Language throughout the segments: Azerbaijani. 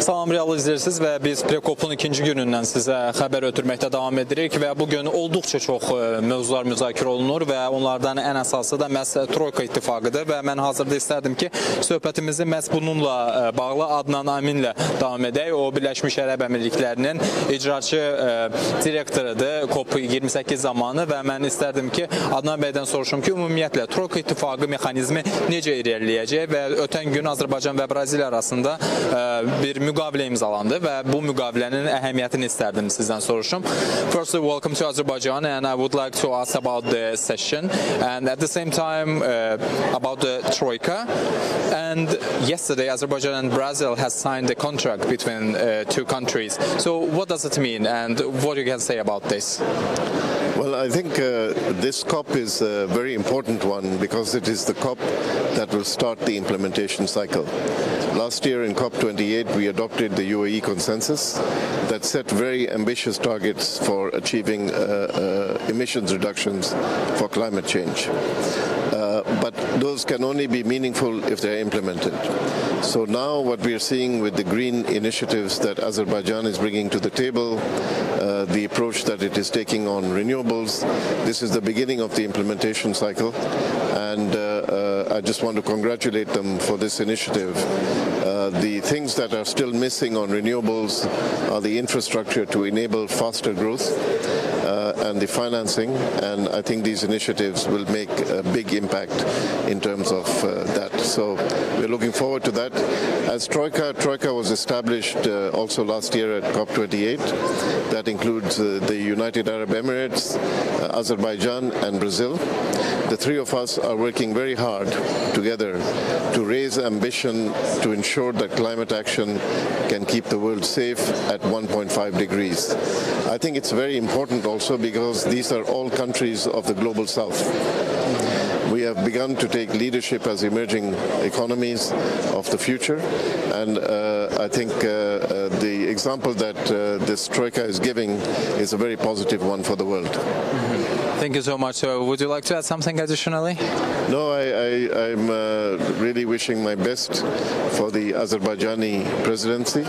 Salam, Real izləyirsiniz və biz Prekopun ikinci günündən sizə xəbər ötürməkdə davam edirik və bugün olduqca çox mövzular müzakirə olunur və onlardan ən əsası da məhz Troika ittifaqıdır və mən hazırda istərdim ki, söhbətimizi məhz bununla bağlı Adnan Aminlə davam edək. O, Birləşmiş Ərəb Əmirliklərinin icraçı direktorudur COP28 zamanı və mən istərdim ki, Adnan bəydən soruşum ki, ümumiyyətlə Troika ittifaqı mexanizmi necə irəliləyəcək və ötən gün Azərbaycan və Braziliya arasında bir müqavilə imzalandı və bu müqavilənin əhəmiyyətini istərdim sizdən soruşum. Firstly, welcome to Azerbaijan, and I would like to ask about the session and at the same time about the Troika. And yesterday, Azerbaijan and Brazil has signed a contract between two countries. So what does it mean and what you can say about this? Well, I think this COP is a very important one because it is the COP that will start the implementation cycle. Last year in COP28 we adopted the UAE consensus that set very ambitious targets for achieving emissions reductions for climate change. But those can only be meaningful if they're implemented. So now what we are seeing with the green initiatives that Azerbaijan is bringing to the table, the approach that it is taking on renewables, this is the beginning of the implementation cycle, and I just want to congratulate them for this initiative. The things that are still missing on renewables are the infrastructure to enable faster growth and the financing, and I think these initiatives will make a big impact in terms of that. So we're looking forward to that. As Troika was established also last year at COP28. That includes the United Arab Emirates, Azerbaijan and Brazil. The three of us are working very hard together to raise ambition to ensure that climate action can keep the world safe at 1.5 degrees. I think it's very important also because these are all countries of the global south. We have begun to take leadership as emerging economies of the future, and I think the example that this Troika is giving is a very positive one for the world. Thank you so much. Would you like to add something additionally? No, I'm really wishing my best for the Azerbaijani presidency.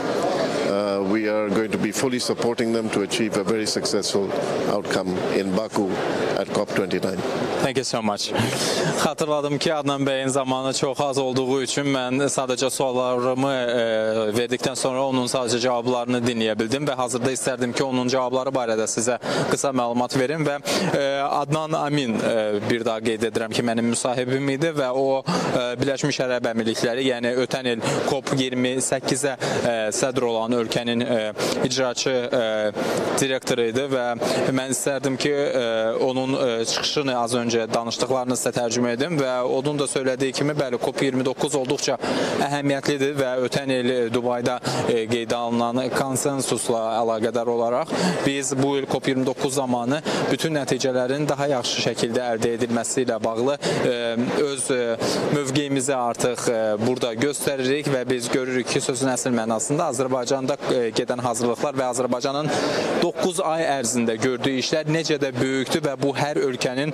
We are going to be fully supporting them to achieve a very successful outcome in Baku at COP29. Thank you so much. Xatırladım ki, Adnan bəyin zamanı çox az olduğu üçün mən sadəcə suallarımı verdikdən sonra onun sadəcə cavablarını dinləyə bildim və hazırda istərdim ki, onun cavabları barədə sizə qısa məlumat verim və Adnan Amin bir daha qeyd edirəm ki, mənim müsahibim idi və o Birləşmiş Ərəb Əmirlikləri, yəni ötən il COP28-ə sədr olan ölkənin icraçı direktoru idi və mən istərdim ki, onun çıxışını az öncə danışdıqlarını sizə tərcümə edim və onun da söylədiyi kimi, bəli, COP29 olduqca əhəmiyyətlidir və ötən il Dubayda qeydə alınan konsensusla əlaqədar olaraq biz bu il COP29 zamanı bütün nəticələrin daha yaxşı şəkildə əldə edilməsi ilə bağlı öz mövqeyimizi artıq burada göstəririk və biz görürük ki, sözün əsl mənasında Azərbaycanda gedən hazırlıqlar və Azərbaycanın 9 ay ərzində gördüyü işlər necə də böyükdür və bu hər ölkənin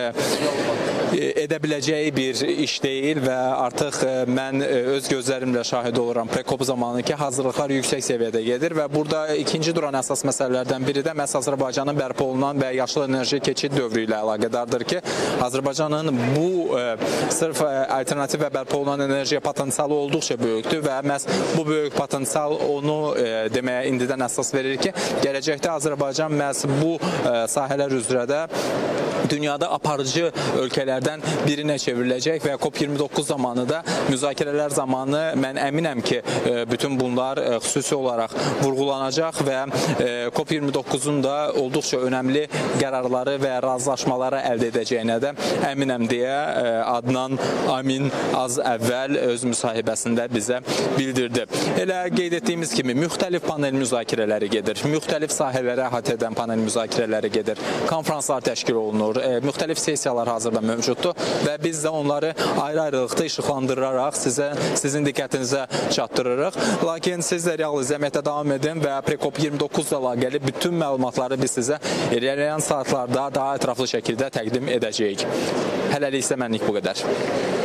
edə biləcəyi bir iş deyil və artıq mən öz gözlərimlə şahid oluram Prekop zamanı ki, hazırlıqlar yüksək səviyyədə gedir və burada ikinci duran əsas məsələlərdən biri də məhz Azərbaycanın bərpa olunan və yaşıl enerji keçid dövrü ilə əlaqədardır ki, Azərbaycanın bu sırf alternativ və bərpa olunan enerjiyə potensialı olduqca böyükdür və məhz bu böyük potensial onu deməyə indidən əsas verir ki, gələcəkdə Azərbaycan məhz bu sahələr üzrə də dünyada aparıcı ölkələrdən birinə çevriləcək və COP29 zamanı da müzakirələr zamanı mən əminəm ki, bütün bunlar xüsusi olaraq vurğulanacaq və COP29-un da olduqca önəmli qərarları və razılaşmaları əldə edəcəyinə də əminəm deyə Adnan Amin az əvvəl öz müsahibəsində bizə bildirdi. Elə qeyd etdiyimiz kimi müxtəlif panel müzakirələri gedir, müxtəlif sahələrə əhatə edən panel müzakirələri gedir, konferanslar təşkil olunur, müxtəlif sessiyalar hazırda mövcuddur və biz də onları ayrı-ayrılıqda işıqlandıraraq sizin diqqətinizə çatdırırıq. Lakin siz də real izləməkdə davam edin və Prekop29 ilə əlaqəli bütün məlumatları biz sizə irəliləyən saatlarda daha ətraflı şəkildə təqdim edəcəyik. Hələlik isə mənlik bu qədər.